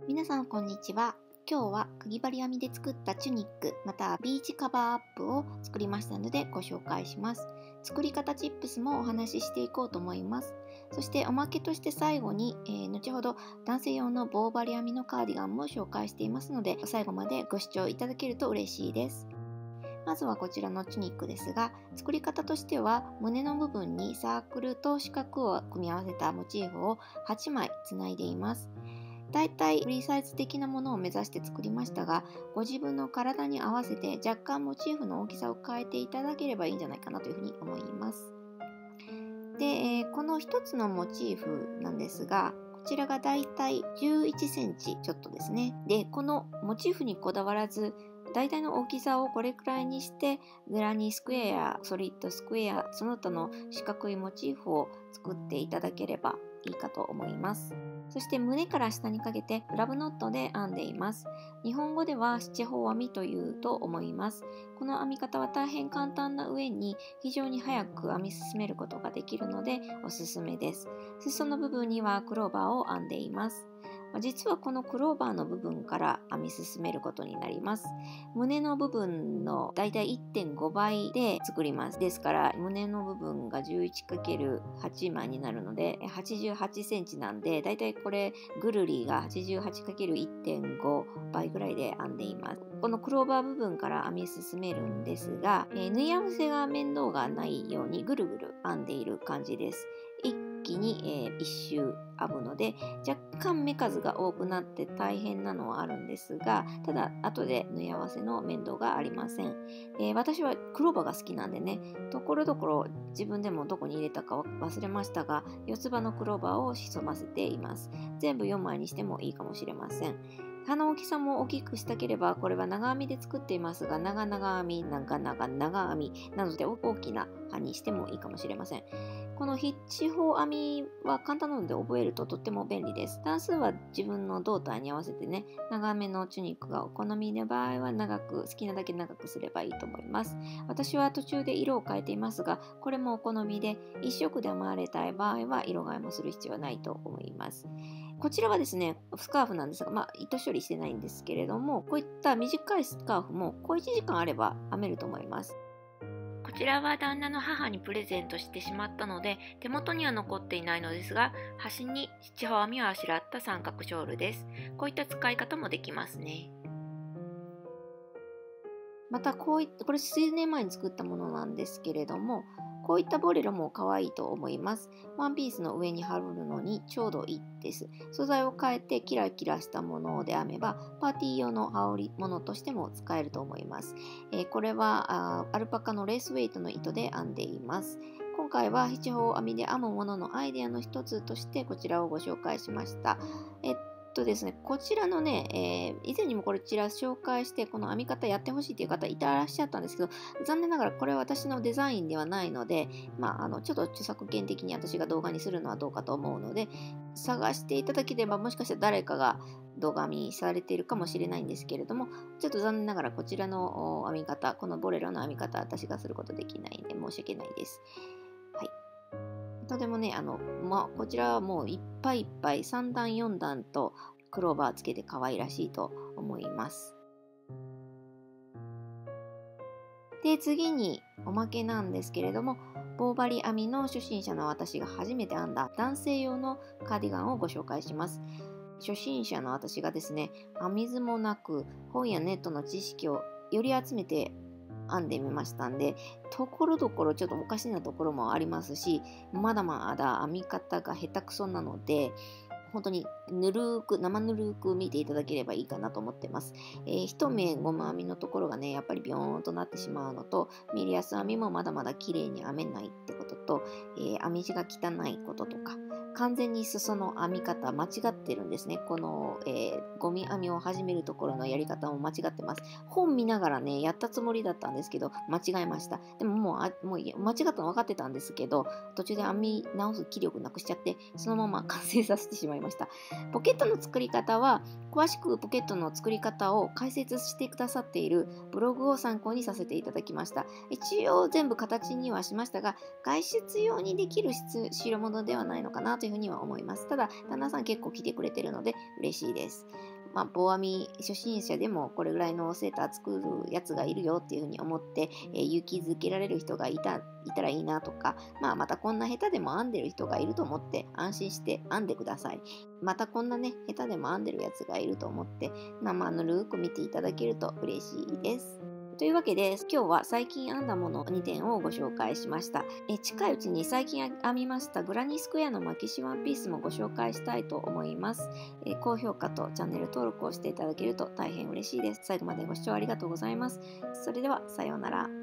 皆さんこんにちは。今日はかぎ針編みで作ったチュニックまたはビーチカバーアップを作りましたのでご紹介します。作り方チップスもお話ししていこうと思います。そしておまけとして最後に、後ほど男性用の棒針編みのカーディガンも紹介していますので最後までご視聴いただけると嬉しいです。まずはこちらのチュニックですが、作り方としては胸の部分にサークルと四角を組み合わせたモチーフを8枚つないでいます。だいたいフリーサイズ的なものを目指して作りましたが、ご自分の体に合わせて若干モチーフの大きさを変えていただければいいんじゃないかなというふうに思います。で、この一つのモチーフなんですが、こちらがだいたい11センチちょっとですね。で、このモチーフにこだわらず、大体の大きさをこれくらいにして、グラニースクエア、ソリッドスクエア、その他の四角いモチーフを作っていただければいいかと思います。そして胸から下にかけてグラブノットで編んでいます。日本語では七方編みというと思います。この編み方は大変簡単な上に非常に早く編み進めることができるのでおすすめです。裾の部分にはクローバーを編んでいます。実はこのクローバーの部分から編み進めることになります。胸の部分のだいたい 1.5 倍で作ります。ですから胸の部分が 11×8 枚になるので88センチなんで、だいたいこれぐるりが 88×1.5 倍ぐらいで編んでいます。このクローバー部分から編み進めるんですが、縫い合わせが面倒がないようにぐるぐる編んでいる感じです。一気に、一周編むので若干目数が多くなって大変なのはあるんですが、ただ後で縫い合わせの面倒がありません。私はクローバーが好きなんでね、ところどころ自分でもどこに入れたか忘れましたが、四つ葉のクローバーを潜ませています。全部4枚にしてもいいかもしれません。葉の大きさも大きくしたければ、これは長編みで作っていますが、長編み、長編みなので大きな葉にしてもいいかもしれません。この七方編みは簡単なので覚えるととっても便利です。段数は自分の胴体に合わせてね、長めのチュニックがお好みの場合は好きなだけ長くすればいいと思います。私は途中で色を変えていますが、これもお好みで、一色で編まれたい場合は色替えもする必要はないと思います。こちらはですね、スカーフなんですが、糸処理してないんですけれども、こういった短いスカーフも小1時間あれば編めると思います。こちらは旦那の母にプレゼントしてしまったので、手元には残っていないのですが、端に七方編みをあしらった三角ショールです。こういった使い方もできますね。またこれ数年前に作ったものなんですけれども、こういったボレロも可愛いと思います。ワンピースの上に貼るのにちょうどいいです。素材を変えてキラキラしたもので編めば、パーティー用の羽織物としても使えると思います。これはアルパカのレースウェイトの糸で編んでいます。今回は七方編みで編むもののアイデアの一つとしてこちらをご紹介しました。ですね、こちらのね、以前にもこちら紹介して、この編み方やってほしいという方いらっしゃったんですけど、残念ながらこれは私のデザインではないので、ちょっと著作権的に私が動画にするのはどうかと思うので、探していただければもしかしたら誰かが動画編みされているかもしれないんですけれども、ちょっと残念ながらこちらの編み方、このボレロの編み方、私がすることできないので申し訳ないです。はい。とてもね、こちらはもういっぱいいっぱい3段4段とクローバーつけて可愛らしいと思います。で、次におまけなんですけれども、棒針編みの初心者の私が初めて編んだ男性用のカーディガンをご紹介します。初心者の私がですね、編み図もなく本やネットの知識をより集めて編んでみましたんで、ところどころちょっとおかしなところもありますし、まだまだ編み方が下手くそなので、本当に生ぬるく見ていただければいいかなと思ってます。一目ゴム編みのところがね、やっぱりビヨーンとなってしまうのと、ミリアス編みもまだまだ綺麗に編めないってことと、編み地が汚いこととか、完全に裾の編み方間違ってるんですね。この、ゴミ編みを始めるところのやり方も間違ってます。本見ながらね、やったつもりだったんですけど、間違えました。でももう間違ったの分かってたんですけど、途中で編み直す気力なくしちゃって、そのまま完成させてしまいました。ポケットの作り方は、詳しくポケットの作り方を解説してくださっているブログを参考にさせていただきました。一応全部形にはしましたが、外出用にできる代物ではないのかなといういうふうには思います。ただ、旦那さん結構来てくれてるので嬉しいです。棒編み初心者でもこれぐらいのセーター作るやつがいるよっていうふうに思って、勇気づけられる人がいたらいいなとか、またこんな下手でも編んでる人がいると思って安心して編んでください。またこんなね、下手でも編んでるやつがいると思って生ぬるく見ていただけると嬉しいです。というわけで、今日は最近編んだもの2点をご紹介しました。近いうちに最近編みましたグラニースクエアの巻きしワンピースもご紹介したいと思います。高評価とチャンネル登録をしていただけると大変嬉しいです。最後までご視聴ありがとうございます。それでは、さようなら。